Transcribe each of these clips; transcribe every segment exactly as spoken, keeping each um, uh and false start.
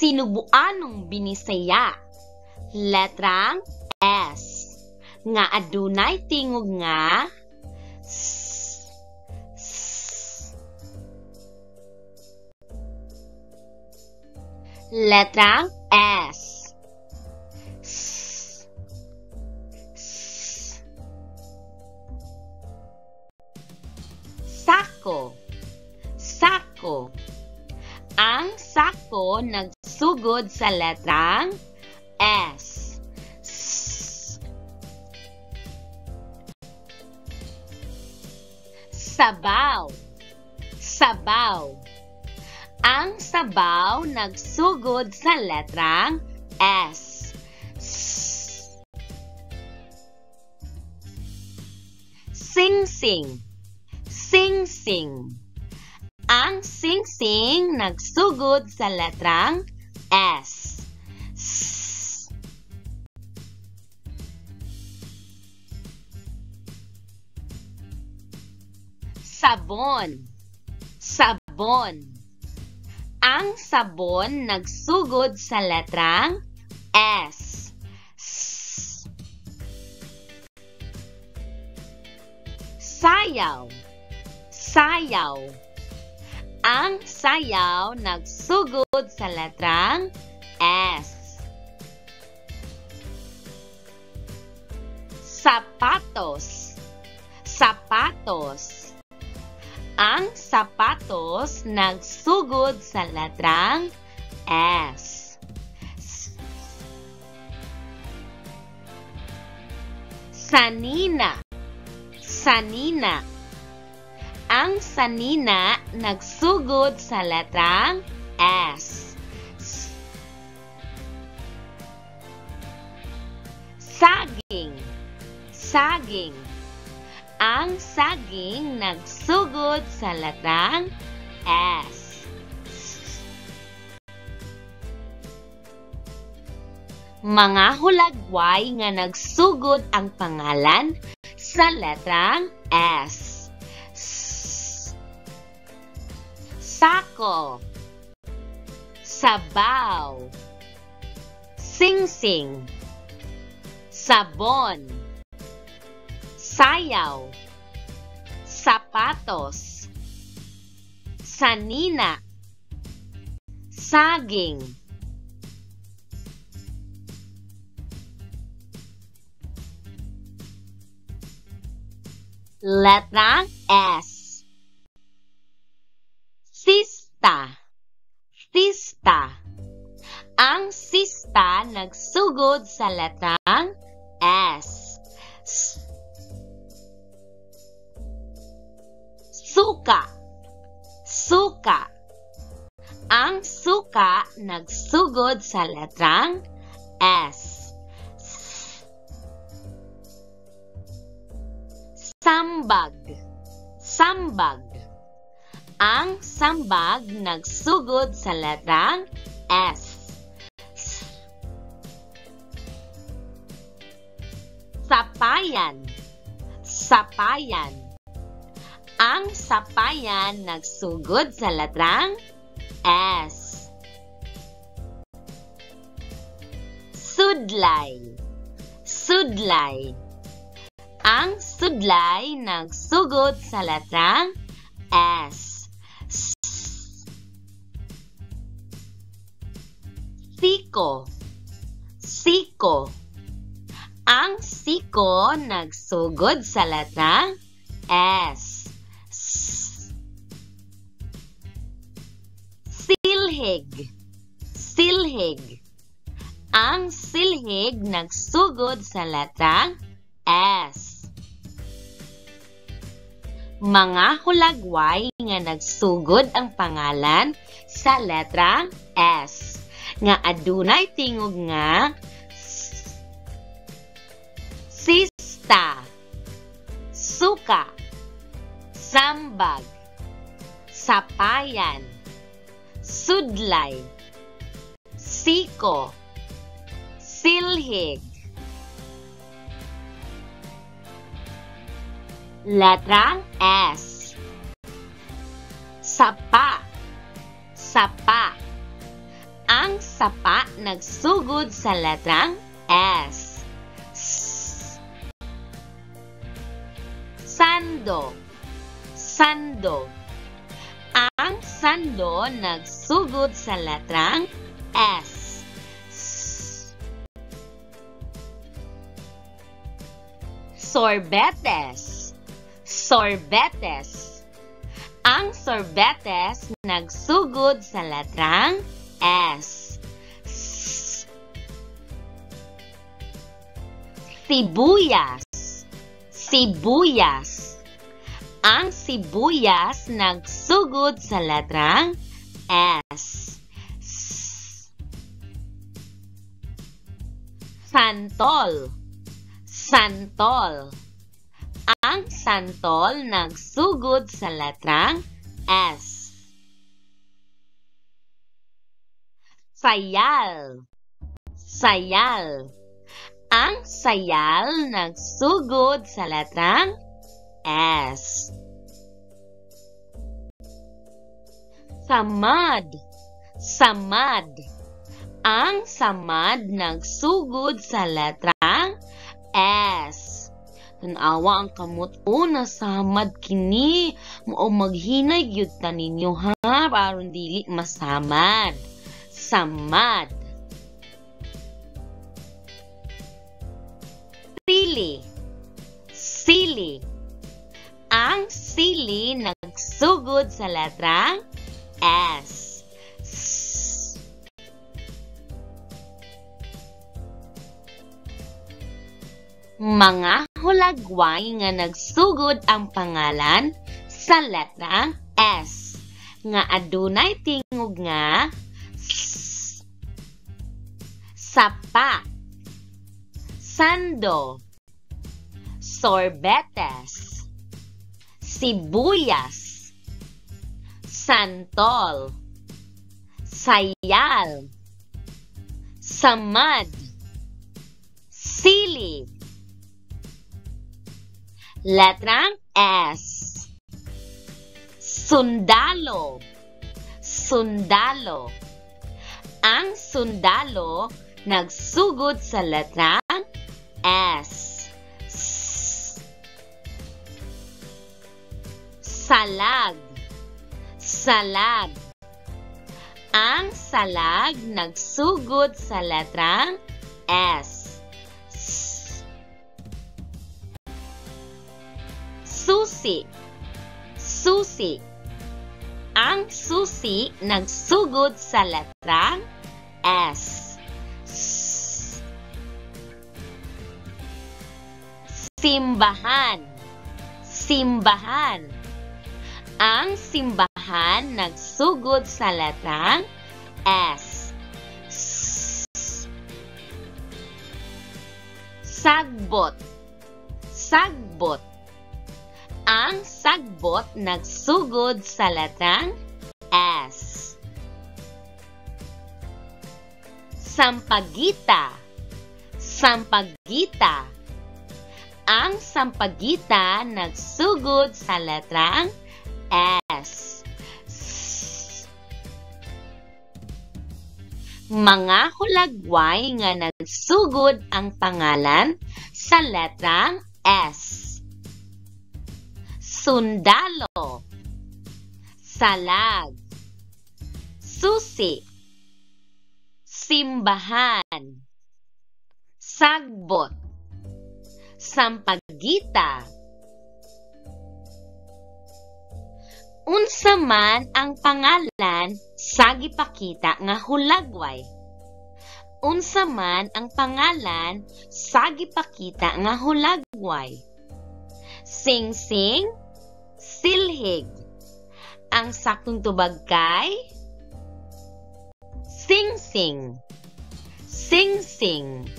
sinubuanong binisaya. Letrang S. Nga adunay tingog nga S. S. Letrang S. S. S. Sako. Sako. Ang sako nagsugod sa letrang S. S. Sabaw. Sabaw. Ang sabaw nagsugod sa letrang S. S. Sing-sing. Sing-sing. Ang sing-sing nagsugod sa letrang S. S. Sabon. Sabon. Ang sabon nagsugod sa letrang S. S. Sayaw. Sayaw. Ang sayaw nagsugod sa letrang S. Sapatos. Sapatos. Ang sapatos nagsugod sa letrang S. Sanina. Sanina. Ang sanina nagsugod sa letrang S. Saging. Saging. Ang saging nagsugod sa letrang S. Mga hulagway nga nagsugod ang pangalan sa letrang S. Sako. Sabaw. Sing-sing. Sabon. Sayaw. Sapatos. Sanina. Saging. Letrang S. Sista. Sista. Ang sista nagsugod sa letrang S. S. Suka. Suka. Ang suka nagsugod sa letrang S. S. Sambag. Sambag. Ang sambag nagsugod sa letrang S. S. Sapayan. Sapayan. Ang sapayan nagsugod sa letrang S. Sudlay. Sudlay. Ang sudlay nagsugod sa letrang S. Siko. Siko. Ang siko nagsugod sa letrang S. S. Silhig. Silhig. Ang silhig nagsugod sa letrang S. Mga hulagway nga nagsugod ang pangalan sa letrang S. Nga adunay tingog nga sista, suka, sambag, sapayan, sudlay, siko, silhig. Letrang S. Sapa. Sapa. Ang Ang sapa nagsugod sa letrang S. S. Sando. Sando. Ang sando nagsugod sa letrang S. S. Sorbetes. Sorbetes. Ang sorbetes nagsugod sa letrang S. S. Sibuyas. Sibuyas. Ang sibuyas nagsugod sa letrang S. S. Santol. Santol. Ang santol nagsugod sa letrang S. Sayal. Sayal. Ang sayal nagsugod sa letrang S. Samad. Samad. Ang samad nagsugod sa letrang S. Tanawa ang kamot o nasamad kini. Mao maghinay gyud ta ninyo ha, aron dili masamad. Samad. Sili. Sili. Ang sili nagsugod sa letrang S. S. Mga hulagway nga nagsugod ang pangalan sa letrang S nga adunay tingog nga S. Sapa. Sando. Sorbetes. Sibuyas. Santol. Sayal. Samad. Sili. Letrang S. Sundalo. Sundalo. Ang sundalo nagsugod sa letrang S. S. Salag. Salag. Ang salag nagsugod sa letrang S. Susi. Susi. Ang susi nagsugod sa letrang S. S. Simbahan. Simbahan. Ang simbahan nagsugod sa letrang S. S. Sagbot. Sagbot. Ang sagbot nagsugod sa letrang S. Sampagita. Sampagita. Ang sampagita nagsugod sa letrang S. S. Mga hulagway nga nagsugod ang pangalan sa letrang S. Sundalo. Salag. Susi. Simbahan. Sagbot. Sampagita. Unsa man ang pangalan sa gipakita nga hulagway? Unsa man ang pangalan sa gipakita nga hulagway? Singsing. Silhig. Ang saktong tubag kay singsing. Singsing.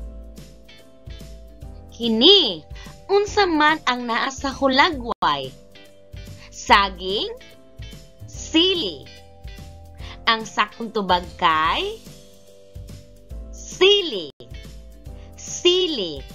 Kini, unsa man ang naa sa hulagway? Saging, sili. Ang saktong tubag kay sili. Sili.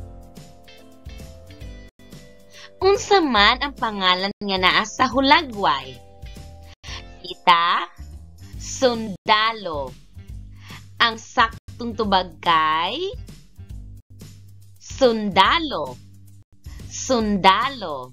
Unsa man ang pangalan nga naa sa hulagway? Kita, sundalo. Ang saktong tubag kay sundalo. Sundalo.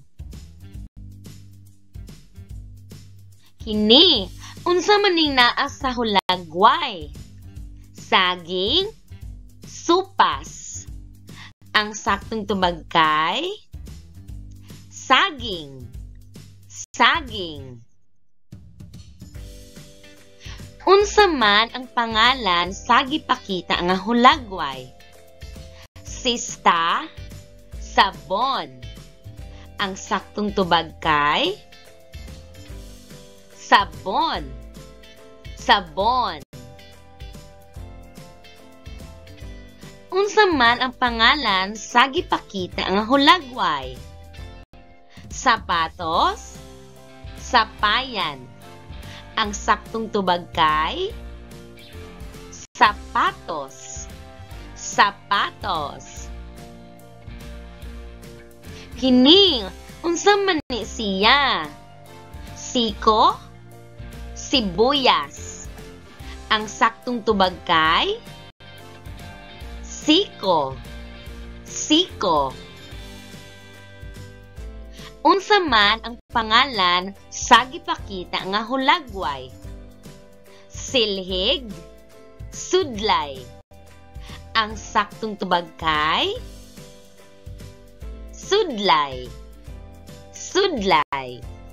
Kini, unsa maning naa sa hulagway? Saging, supas. Ang saktong tubag kay saging. Saging. Unsa man ang pangalan sa gipakita nga hulagway? Sista, sabon. Ang saktong tubag kay sabon. Sabon. Unsa man ang pangalan sa gipakita nga hulagway? Sapatos, sapayan. Ang saktong tubag kay sapatos. Sapatos. Kini, unsa man ni siya? Siko, sibuyas. Ang saktong tubag kay siko. Siko. Unsa man ang pangalan sa gipakita nga hulagway? Silhig, sudlay. Ang saktong tubag kay sudlay. Sudlay.